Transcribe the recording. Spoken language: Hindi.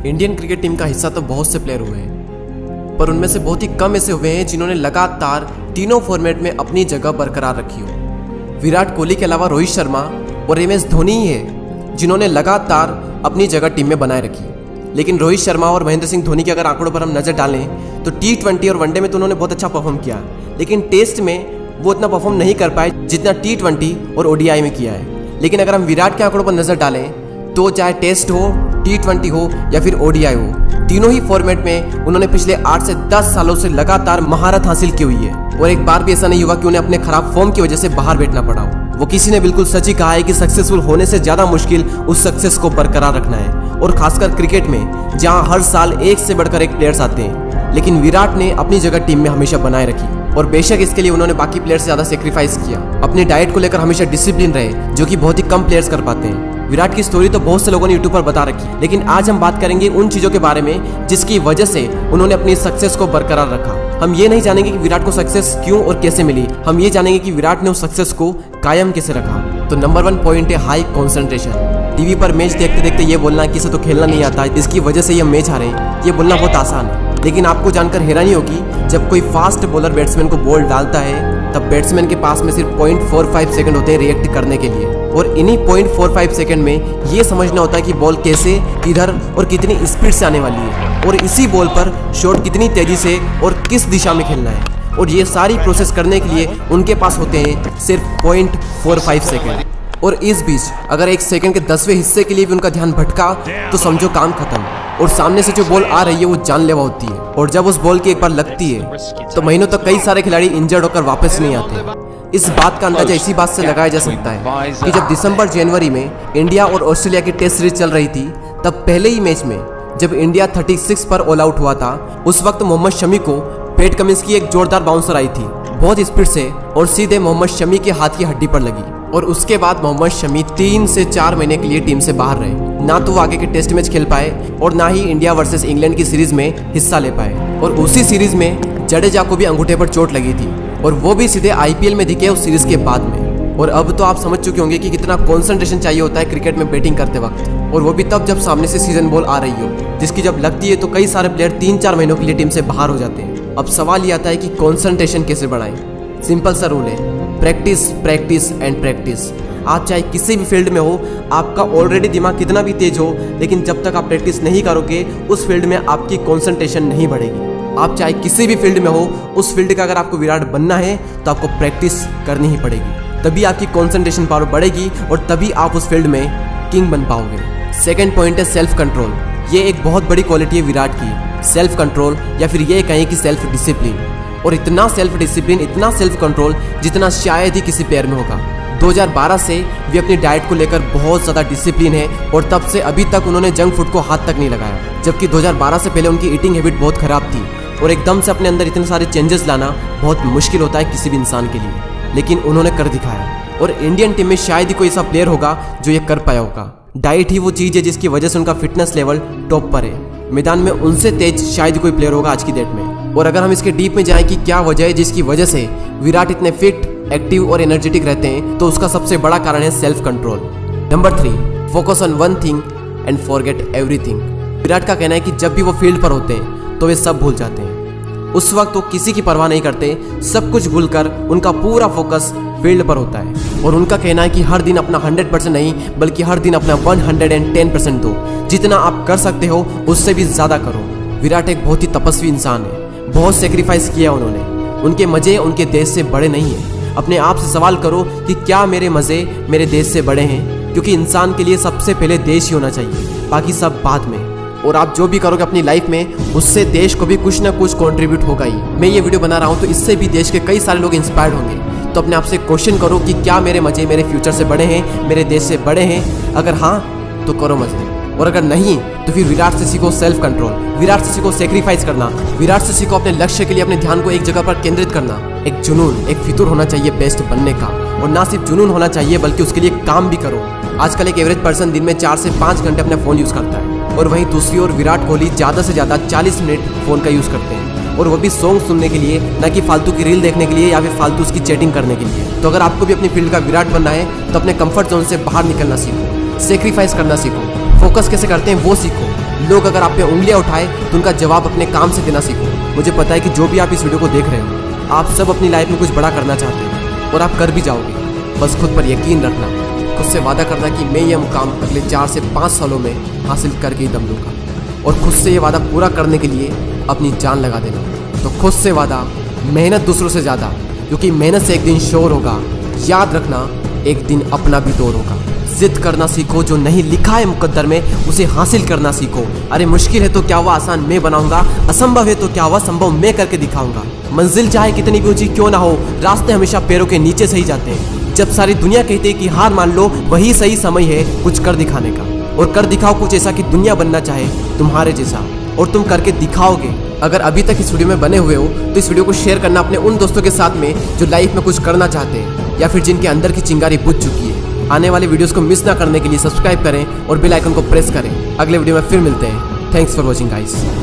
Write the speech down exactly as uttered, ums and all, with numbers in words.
इंडियन क्रिकेट टीम का हिस्सा तो बहुत से प्लेयर हुए हैं, पर उनमें से बहुत ही कम ऐसे हुए हैं जिन्होंने लगातार तीनों फॉर्मेट में अपनी जगह बरकरार रखी हो। विराट कोहली के अलावा रोहित शर्मा और एम एस धोनी ही है जिन्होंने लगातार अपनी जगह टीम में बनाए रखी। लेकिन रोहित शर्मा और महेंद्र सिंह धोनी के अगर आंकड़ों पर हम नजर डालें तो टी ट्वेंटी और वनडे में तो उन्होंने बहुत अच्छा परफॉर्म किया, लेकिन टेस्ट में वो इतना परफॉर्म नहीं कर पाए जितना टी ट्वेंटी और ओडीआई में किया है। लेकिन अगर हम विराट के आंकड़ों पर नजर डालें तो चाहे टेस्ट हो, टी ट्वेंटी हो या फिर ओडीआई हो, तीनों ही फॉर्मेट में उन्होंने पिछले आठ से दस सालों से लगातार महारत हासिल की हुई है और एक बार भी ऐसा नहीं हुआ कि उन्हें अपने खराब फॉर्म की वजह से बाहर बैठना पड़ा हो। वो किसी ने बिल्कुल सच ही कहा है कि सक्सेसफुल होने से ज्यादा मुश्किल उस सक्सेस को बरकरार रखना है, और खासकर क्रिकेट में जहां हर साल एक से बढ़कर एक प्लेयर्स आते हैं। लेकिन विराट ने अपनी जगह टीम में हमेशा बनाए रखी और बेशक इसके लिए उन्होंने बाकी प्लेयर से ज्यादा सेक्रीफाइस किया। अपनी डाइट को लेकर हमेशा डिसिप्लिन रहे, जो कि बहुत ही कम प्लेयर्स कर पाते हैं। विराट की स्टोरी तो बहुत से लोगों ने यूट्यूब पर बता रखी, लेकिन आज हम बात करेंगे उन चीजों के बारे में जिसकी वजह से उन्होंने अपनी सक्सेस को बरकरार रखा। हम ये नहीं जानेंगे कि विराट को सक्सेस क्यों और कैसे मिली, हम ये जानेंगे कि विराट ने उस सक्सेस को कायम कैसे रखा। तो नंबर वन पॉइंट है हाई कॉन्सेंट्रेशन। टीवी पर मैच देखते देखते ये बोलना कि इसे तो खेलना नहीं आता, इसकी वजह से ये मैच हारे, ये बोलना बहुत आसान है। लेकिन आपको जानकर हैरानी होगी, जब कोई फास्ट बॉलर बैट्समैन को बॉल डालता है तब बैट्समैन के पास में सिर्फ पॉइंट फोर फाइव सेकंड होते हैं रिएक्ट करने के लिए, और इन्हीं पॉइंट फोर फाइव सेकंड में ये समझना होता है कि बॉल कैसे, किधर और कितनी स्पीड से आने वाली है, और इसी बॉल पर शॉट कितनी तेजी से और किस दिशा में खेलना है। और ये सारी प्रोसेस करने के लिए उनके पास होते हैं सिर्फ पॉइंट फोर फाइव सेकंड। और इस बीच अगर एक सेकंड के दसवें हिस्से के लिए भी उनका ध्यान भटका तो समझो काम खत्म, और सामने से जो बॉल आ रही है वो जानलेवा होती है, और जब उस बॉल की एक बार लगती है तो महीनों तक कई सारे खिलाड़ी इंजर्ड होकर वापस नहीं आते। इस बात का अंदाजा इसी बात से लगाया जा सकता है कि जब दिसंबर जनवरी में इंडिया और ऑस्ट्रेलिया की टेस्ट सीरीज चल रही थी, तब पहले ही मैच में जब इंडिया छत्तीस पर ऑल आउट हुआ था, उस वक्त मोहम्मद शमी को पैट कमिंस की एक जोरदार बाउंसर आई थी बहुत स्पीड से, और सीधे मोहम्मद शमी के हाथ की हड्डी पर लगी, और उसके बाद मोहम्मद शमी तीन से चार महीने के लिए टीम से बाहर रहे। ना तो वो आगे के टेस्ट मैच खेल पाए और ना ही इंडिया वर्सेस इंग्लैंड की सीरीज में हिस्सा ले पाए, और उसी सीरीज में जडेजा को भी अंगूठे पर चोट लगी थी, और वो भी सीधे आईपीएल में दिखे उस सीरीज के बाद में। और अब तो आप समझ चुके होंगे कि कितना कंसंट्रेशन चाहिए होता है क्रिकेट में बैटिंग करते वक्त, और वो भी तब जब सामने से सीजन बॉल आ रही हो, जिसकी जब लगती है तो कई सारे प्लेयर तीन चार महीनों के लिए टीम से बाहर हो जाते हैं। अब सवाल ये आता है कि कंसंट्रेशन कैसे बढ़ाएं। सिंपल सा रूल है, प्रैक्टिस प्रैक्टिस एंड प्रैक्टिस। आप चाहे किसी भी फील्ड में हो, आपका ऑलरेडी दिमाग कितना भी तेज हो, लेकिन जब तक आप प्रैक्टिस नहीं करोगे उस फील्ड में आपकी कंसंट्रेशन नहीं बढ़ेगी। आप चाहे किसी भी फील्ड में हो, उस फील्ड का अगर आपको विराट बनना है तो आपको प्रैक्टिस करनी ही पड़ेगी, तभी आपकी कंसंट्रेशन पावर बढ़ेगी और तभी आप उस फील्ड में किंग बन पाओगे। सेकंड पॉइंट है सेल्फ कंट्रोल। ये एक बहुत बड़ी क्वालिटी है विराट की, सेल्फ कंट्रोल, या फिर ये कहें कि सेल्फ डिसिप्लिन। और इतना सेल्फ डिसिप्लिन, इतना सेल्फ कंट्रोल जितना शायद ही किसी प्लेयर में होगा। दो हज़ार बारह से वे अपनी डाइट को लेकर बहुत ज़्यादा डिसिप्लिन है, और तब से अभी तक उन्होंने जंक फूड को हाथ तक नहीं लगाया, जबकि दो हज़ार बारह से पहले उनकी ईटिंग हैबिट बहुत खराब थी, और एकदम से अपने अंदर इतने सारे चेंजेस लाना बहुत मुश्किल होता है किसी भी इंसान के लिए, लेकिन उन्होंने कर दिखाया। और इंडियन टीम में शायद ही कोई ऐसा प्लेयर होगा जो ये कर पाया होगा। डाइट ही वो चीज़ है जिसकी वजह से उनका फिटनेस लेवल टॉप पर है। मैदान में उनसे तेज शायद कोई प्लेयर होगा आज की डेट में। और अगर हम इसके डीप में जाएं कि क्या वजह है जिसकी वजह से विराट इतने फिट, एक्टिव और एनर्जेटिक रहते हैं, तो उसका सबसे बड़ा कारण है self control. Number three, focus on one thing and forget everything. Virat का कहना है कि जब भी वो फील्ड पर होते हैं तो वे सब भूल जाते हैं। उस वक्त वो किसी की परवाह नहीं करते, सब कुछ भूलकर उनका पूरा फोकस फील्ड पर होता है। और उनका कहना है कि हर दिन अपना हंड्रेड परसेंट नहीं, बल्कि हर दिन अपना वन हंड्रेड टेन परसेंट दो। जितना आप कर सकते हो उससे भी ज्यादा करो। विराट एक बहुत ही तपस्वी इंसान है, बहुत सेक्रीफाइस किया उन्होंने। उनके मजे उनके देश से बड़े नहीं है। अपने आप से सवाल करो कि क्या मेरे मजे मेरे देश से बड़े हैं, क्योंकि इंसान के लिए सबसे पहले देश ही होना चाहिए, बाकी सब बाद में। और आप जो भी करोगे अपनी लाइफ में, उससे देश को भी कुछ ना कुछ कंट्रीब्यूट होगा ही। मैं ये वीडियो बना रहा हूँ तो इससे भी देश के कई सारे लोग इंस्पायर्ड होंगे। तो अपने आप से क्वेश्चन करो कि क्या मेरे मजे मेरे फ्यूचर से बड़े हैं, मेरे देश से बड़े हैं। अगर हाँ तो करो मजे, और अगर नहीं तो फिर विराट से सीखो सेल्फ कंट्रोल, विराट से सीखो सेक्रीफाइस करना, विराट से सीखो अपने लक्ष्य के लिए अपने ध्यान को एक जगह पर केंद्रित करना। एक जुनून, एक फितूर होना चाहिए बेस्ट बनने का, और ना सिर्फ जुनून होना चाहिए बल्कि उसके लिए काम भी करो। आजकल एक एवरेज पर्सन दिन में चार से पाँच घंटे अपना फोन यूज करता है, और वहीं दूसरी ओर विराट कोहली ज्यादा से ज्यादा चालीस मिनट फोन का यूज करते हैं, और वो भी सॉन्ग सुनने के लिए, ना कि फालतू की रील देखने के लिए या फिर फालतू उसकी चैटिंग करने के लिए। तो अगर आपको भी अपनी फील्ड का विराट बनना है तो अपने कंफर्ट जोन से बाहर निकलना सीखो, सेक्रीफाइस करना सीखो, फोकस कैसे करते हैं वो सीखो। लोग अगर आप पे उंगलियां उठाए तो उनका जवाब अपने काम से देना सीखो। मुझे पता है कि जो भी आप इस वीडियो को देख रहे हो, आप सब अपनी लाइफ में कुछ बड़ा करना चाहते हो और आप कर भी जाओगे। बस खुद पर यकीन रखना, खुद से वादा करना कि मैं ये मुकाम अगले चार से पाँच सालों में हासिल करके ही दम लूँगा, और खुद से ये वादा पूरा करने के लिए अपनी जान लगा देना। तो खुद से वादा, मेहनत दूसरों से ज़्यादा, क्योंकि मेहनत से एक दिन शोर होगा। याद रखना, एक दिन अपना भी दौर होगा। जिद करना सीखो, जो नहीं लिखा है मुकद्दर में उसे हासिल करना सीखो। अरे मुश्किल है तो क्या हुआ, आसान मैं बनाऊंगा। असंभव है तो क्या हुआ, संभव मैं करके दिखाऊंगा। मंजिल चाहे कितनी भी ऊंची क्यों ना हो, रास्ते हमेशा पैरों के नीचे से ही जाते हैं। जब सारी दुनिया कहती है कि हार मान लो, वही सही समय है कुछ कर दिखाने का। और कर दिखाओ कुछ ऐसा कि दुनिया बनना चाहे तुम्हारे जैसा, और तुम करके दिखाओगे। अगर अभी तक इस वीडियो में बने हुए हो तो इस वीडियो को शेयर करना अपने उन दोस्तों के साथ में जो लाइफ में कुछ करना चाहते हैं, या फिर जिनके अंदर की चिंगारी बुझ चुकी है। आने वाले वीडियोस को मिस ना करने के लिए सब्सक्राइब करें और बेल आइकन को प्रेस करें। अगले वीडियो में फिर मिलते हैं। Thanks for watching guys.